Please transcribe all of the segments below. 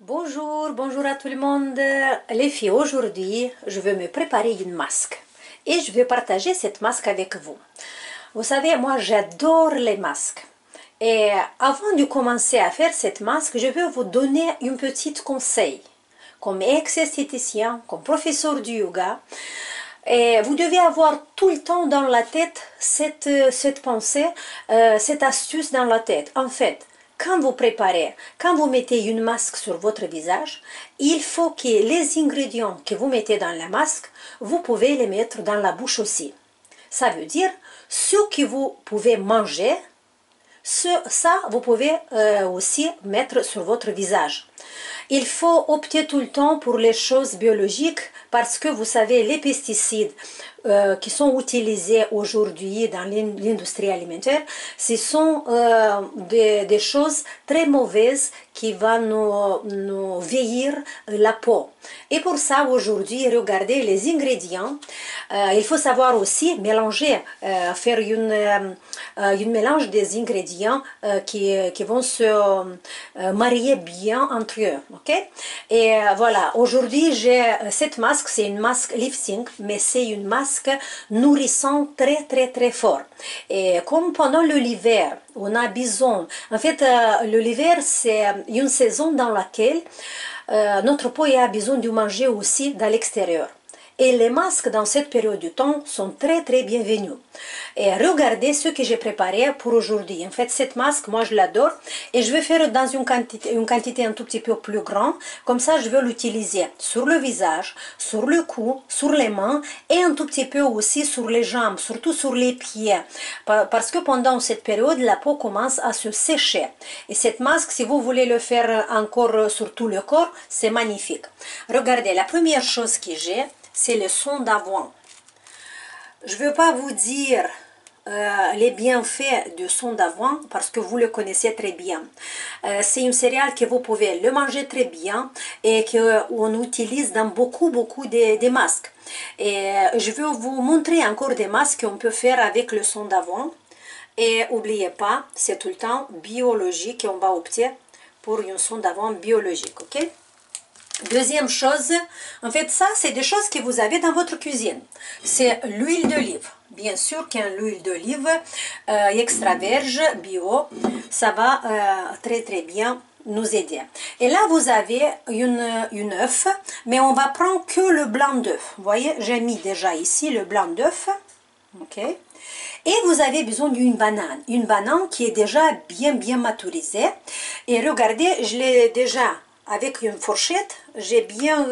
Bonjour, bonjour à tout le monde. Les filles, aujourd'hui, je vais me préparer une masque et je vais partager cette masque avec vous. Vous savez, moi, j'adore les masques. Et avant de commencer à faire cette masque, je vais vous donner un petit conseil. Comme ex-esthéticien, comme professeur du yoga, et vous devez avoir tout le temps dans la tête cette pensée, cette astuce dans la tête. En fait, quand vous préparez, quand vous mettez une masque sur votre visage, il faut que les ingrédients que vous mettez dans la masque, vous pouvez les mettre dans la bouche aussi. Ça veut dire, ce que vous pouvez manger, ça, vous pouvez aussi mettre sur votre visage. Il faut opter tout le temps pour les choses biologiques parce que vous savez, les pesticides qui sont utilisés aujourd'hui dans l'industrie alimentaire, ce sont des choses très mauvaises qui vont nous vieillir la peau. Et pour ça, aujourd'hui, regardez les ingrédients. Il faut savoir aussi mélanger, faire une mélange des ingrédients qui vont se marier bien entre eux. Okay? Et voilà, aujourd'hui, j'ai cette masque, c'est une masque lifting, mais c'est une masque nourrissant très fort. Et comme pendant l'hiver, on a besoin, en fait, l'hiver, c'est une saison dans laquelle notre peau a besoin de manger aussi dans l'extérieur. Et les masques dans cette période de temps sont très bienvenus. Et regardez ce que j'ai préparé pour aujourd'hui. En fait, cette masque, moi je l'adore. Et je vais faire dans une quantité un tout petit peu plus grande. Comme ça, je vais l'utiliser sur le visage, sur le cou, sur les mains et un tout petit peu aussi sur les jambes, surtout sur les pieds. Parce que pendant cette période, la peau commence à se sécher. Et cette masque, si vous voulez le faire encore sur tout le corps, c'est magnifique. Regardez, la première chose que j'ai, c'est le son d'avoine. Je ne veux pas vous dire les bienfaits du son d'avoine parce que vous le connaissez très bien. C'est une céréale que vous pouvez le manger très bien et qu'on utilise dans beaucoup de masques. Et je vais vous montrer encore des masques qu'on peut faire avec le son d'avoine. Et n'oubliez pas, c'est tout le temps biologique et on va opter pour une son d'avoine biologique, ok? Deuxième chose, en fait, ça, c'est des choses que vous avez dans votre cuisine. C'est l'huile d'olive. Bien sûr qu'une huile d'olive extra verge bio, ça va très bien nous aider. Et là, vous avez une œuf, mais on va prendre que le blanc d'œuf. Vous voyez, j'ai mis déjà ici le blanc d'œuf. Ok. Et vous avez besoin d'une banane qui est déjà bien maturisée. Et regardez, je l'ai déjà avec une fourchette, j'ai bien,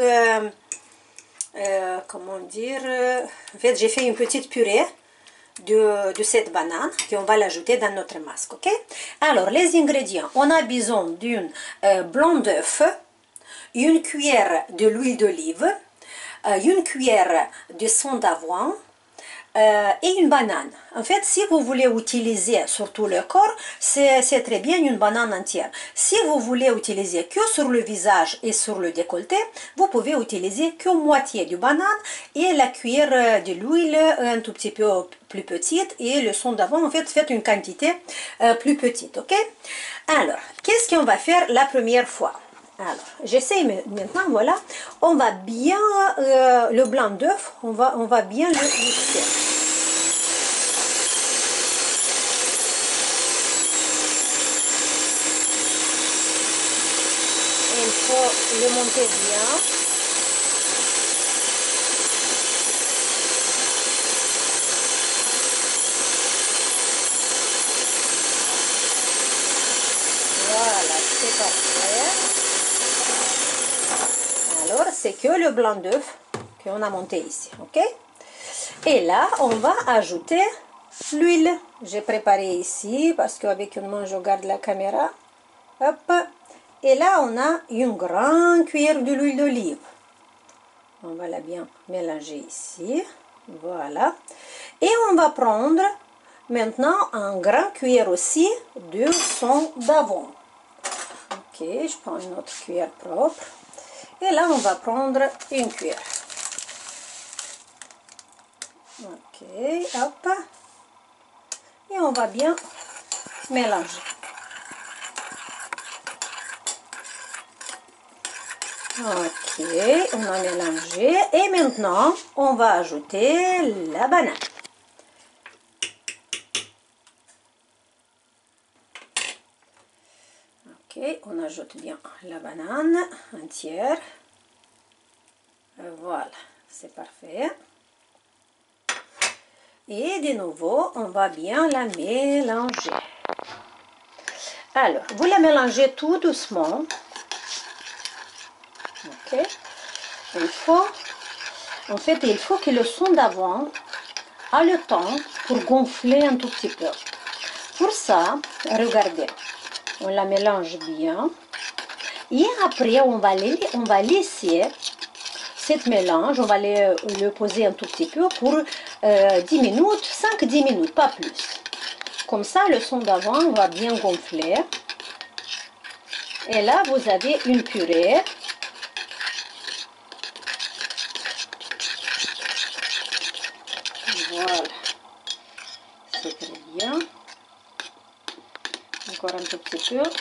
comment dire, en fait, j'ai fait une petite purée de cette banane qu'on va l'ajouter dans notre masque, ok? Alors, les ingrédients, on a besoin d'une blanc d'œuf, une cuillère de l'huile d'olive, une cuillère de son d'avoine, et une banane. En fait, si vous voulez utiliser sur tout le corps, c'est très bien une banane entière. Si vous voulez utiliser que sur le visage et sur le décolleté, vous pouvez utiliser que moitié de banane et la cuillère de l'huile un tout petit peu plus petite et le son d'avoine, en fait, faites une quantité plus petite, ok? Alors, qu'est-ce qu'on va faire la première fois? Alors, j'essaie maintenant, voilà, on va bien, le blanc d'œuf, on va bien le mixer. Et il faut le monter bien. Voilà, c'est parfait. Alors, c'est que le blanc d'œuf qu'on a monté ici, ok? Et là, on va ajouter l'huile. J'ai préparé ici parce qu'avec une main, je garde la caméra. Hop. Et là, on a une grande cuillère de l'huile d'olive. On va la bien mélanger ici. Voilà. Et on va prendre maintenant un grand cuillère aussi de son d'avoine. Ok, je prends une autre cuillère propre. Et là, on va prendre une cuillère. Ok, hop. Et on va bien mélanger. Ok, on a mélangé et maintenant on va ajouter la banane. Ok, on ajoute bien la banane entière. Voilà, c'est parfait. Et de nouveau, on va bien la mélanger. Alors, vous la mélangez tout doucement. Ok. Il faut que le son d'avant ait le temps pour gonfler un tout petit peu. Pour ça, regardez, on la mélange bien. Et après, on va laisser cette mélange, on va le poser un tout petit peu pour 10 minutes, 5-10 minutes, pas plus. Comme ça, le son d'avant va bien gonfler. Et là, vous avez une purée. Voilà. C'est très bien. Encore un tout petit peu.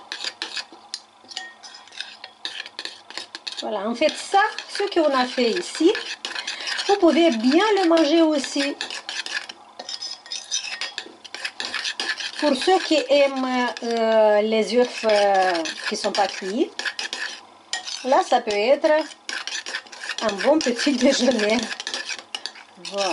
Voilà, en fait, ça, ce qu'on a fait ici, vous pouvez bien le manger aussi. Pour ceux qui aiment les œufs qui ne sont pas cuits, là, ça peut être un bon petit déjeuner. Voilà.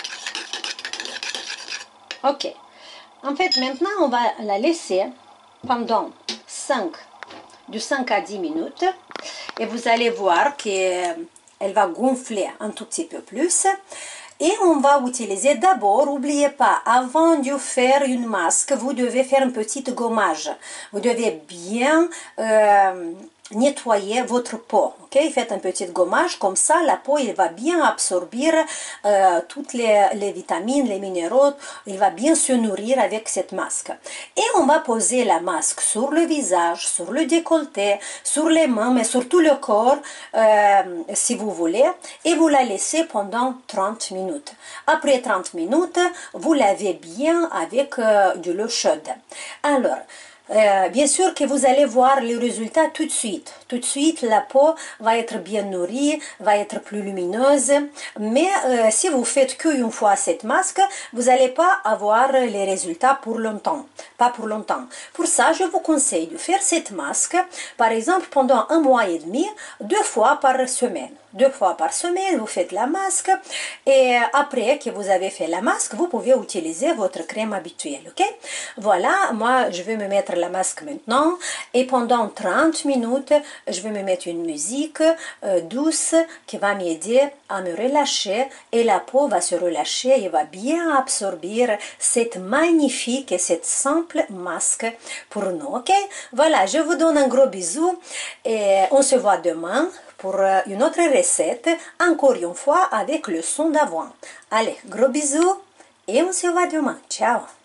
Ok. En fait, maintenant, on va la laisser pendant de 5 à 10 minutes. Et vous allez voir qu'elle va gonfler un tout petit peu plus. Et on va utiliser d'abord, n'oubliez pas, avant de faire une masque, vous devez faire un petit gommage. Vous devez bien nettoyer votre peau. Okay? Faites un petit gommage, comme ça la peau il va bien absorber toutes les vitamines, les minéraux, il va bien se nourrir avec cette masque. Et on va poser la masque sur le visage, sur le décolleté, sur les mains, mais sur tout le corps, si vous voulez, et vous la laissez pendant 30 minutes. Après 30 minutes, vous lavez bien avec de l'eau chaude. Alors, bien sûr que vous allez voir les résultats tout de suite. Tout de suite, la peau va être bien nourrie, va être plus lumineuse. Mais si vous faites qu'une fois cette masque, vous n'allez pas avoir les résultats pour longtemps. Pas pour longtemps. Pour ça, je vous conseille de faire cette masque, par exemple, pendant 1 mois et demi, 2 fois par semaine. 2 fois par semaine, vous faites la masque. Et après que vous avez fait la masque, vous pouvez utiliser votre crème habituelle. Ok? Voilà, moi, je vais me mettre la masque maintenant et pendant 30 minutes je vais me mettre une musique douce qui va m'aider à me relâcher et la peau va se relâcher et va bien absorber cette magnifique et cette simple masque pour nous. Ok, voilà, je vous donne un gros bisou et on se voit demain pour une autre recette, encore une fois avec le son d'avant. Allez, gros bisous et on se voit demain. Ciao.